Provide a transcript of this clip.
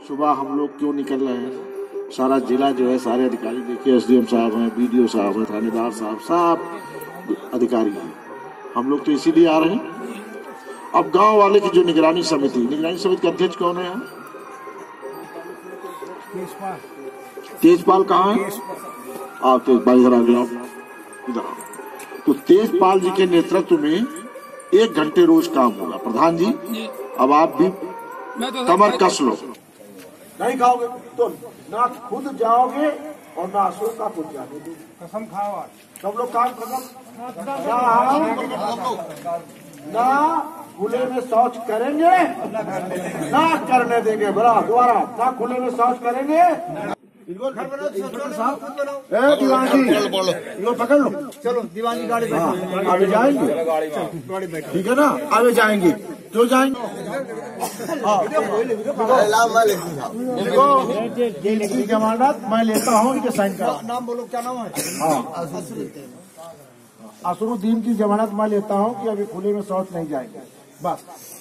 सुबह हम लोग क्यों निकल रहे हैं, सारा जिला जो है, सारे अधिकारी देखिए, एसडीएम साहब हैं, बीडीओ साहब हैं, थानेदार साहब, सब अधिकारी हैं। हम लोग तो इसीलिए आ रहे हैं। अब गांव वाले की जो निगरानी समिति का अध्यक्ष कौन है यहाँ? तेजपाल कहाँ है? आप तेजपाल इधर आ गए, इधर आओ। तो तेजपाल जी के नेतृत्व में 1 घंटे रोज काम होगा। प्रधान जी, अब आप भी कमर कस लो। नहीं खाओगे तो ना खुद जाओगे और ना अशोक का खुद जाने दो। कसम खाओ, सब लोग काम खत्म। ना खुले में शौच करेंगे ना करने देंगे। बड़ा दोबारा, ना खुले में शौच करेंगे। दीवान जी इनको पकड़ लो, चलो दीवान जी गाड़ी आगे जाएंगे, ठीक है ना? आगे जाएंगे जो जाएंगे। जेल की जमानत मैं लेता हूँ, इनके साइन करा। नाम बोलो, क्या नाम है? असरुद्दीन की जमानत मैं लेता हूँ कि अभी खुले में शौच नहीं जाएंगे, बस।